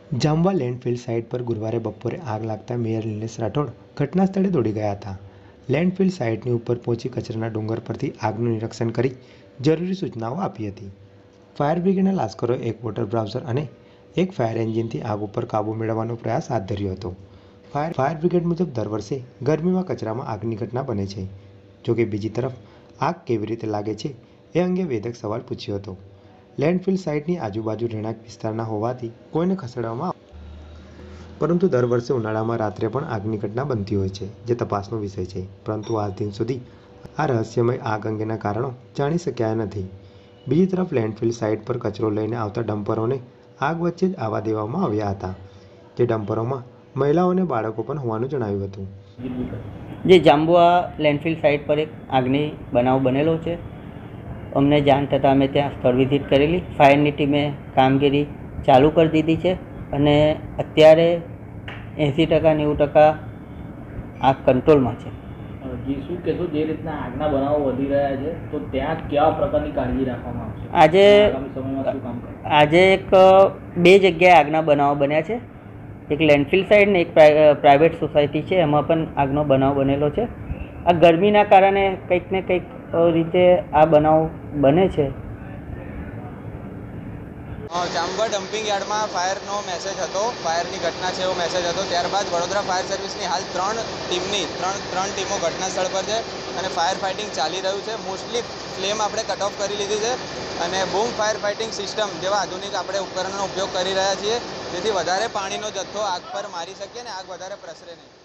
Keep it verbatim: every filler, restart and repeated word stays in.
જામવા landfill site પર ગુરુવારે બપોરે આગ લાગતા મેયર નિલેશ રાઠોડ ઘટના સ્થળે દોડી ગયા હતા. લેન્ડફિલ સાઇટની ઉપર પહોંચી કચરાના ડુંગર પરથી આગનું નિરીક્ષણ કરી જરૂરી સૂચનાઓ આપી હતી. ફાયર બ્રિગેડના લાશ્કરોએ એક વોટર બ્રાઉઝર અને એક ફાયર એન્જિનથી આગ ઉપર કાબૂ મેળવવાનો પ્રયાસ હાથ ધર્યો હતો. ફાયર ફાયર બ્રિગેડ મુજબ દર વર્ષે ગરમીમાં કચરામાં આગની ઘટના બને છે. જોકે બીજી તરફ આગ કેવી રીતે લાગે છે એ અંગે વેધક સવાલ પૂછ્યો હતો. લેન્ડફિલ સાઇટની આજુબાજુ રહેણાંક વિસ્તારના હોવાથી કોઈને ખસેડવામાં આવે પરંતુ દર વર્ષે ઉનાળામાં રાત્રે પણ આગની ઘટના બનતી હોય છે, જે તપાસનો વિષય છે. પરંતુ આજ દિન સુધી આ રહસ્યમય આગ અંગેના કારણો જાણી શક્યા નથી. બીજી તરફ લેન્ડફિલ સાઇટ પર કચરો લઈને આવતા ડમ્પરોને આગ વચ્ચે જ આવવા દેવામાં આવ્યા હતા, જે ડમ્પરોમાં મહિલાઓ અને બાળકો પણ હોવાનું જણાવ્યું હતું. જે જાંબુઆ લેન્ડફિલ સાઇટ પર એક આગની બનાવ બનેલો છે. અમને જાણ થતાં અમે ત્યાં સ્થળ વિઝિટ કરેલી. ફાયરની ટીમે કામગીરી ચાલુ કરી દીધી છે અને અત્યારે એંસી ટકા નેવું ટકા આગ કંટ્રોલમાં છે. જે શું કહેશો, જે રીતના આગના બનાવો વધી રહ્યા છે તો ત્યાં કેવા પ્રકારની કાળજી રાખવામાં આવશે? આજે આગામી સમયમાં શું કામ કરશે? આજે એક બે જગ્યાએ આગના બનાવો બન્યા છે. એક લેન્ડફિલ સાઇડ ને એક પ્રાઇવેટ સોસાયટી છે, એમાં પણ આગનો બનાવ બનેલો છે. આ ગરમીના કારણે કંઈક ને કંઈક રીતે આ બનાવ બને છે. જામવા ડમ્પિંગ યાર્ડમાં ફાયરનો મેસેજ હતો, ફાયરની ઘટના છે એવો મેસેજ હતો. ત્યારબાદ વડોદરા ફાયર સર્વિસની હાલ ત્રણ ટીમની ત્રણ ત્રણ ટીમો ઘટના સ્થળ પર છે અને ફાયર ફાઇટિંગ ચાલી રહ્યું છે. મોસ્ટલી ફ્લેમ આપણે કટ ઓફ કરી લીધી છે અને બૂમ ફાયર ફાઇટિંગ સિસ્ટમ જેવા આધુનિક આપણે ઉપકરણોનો ઉપયોગ કરી રહ્યા છીએ, જેથી વધારે પાણીનો જથ્થો આગ પર મારી શકીએ અને આગ વધારે પ્રસરે નહીં.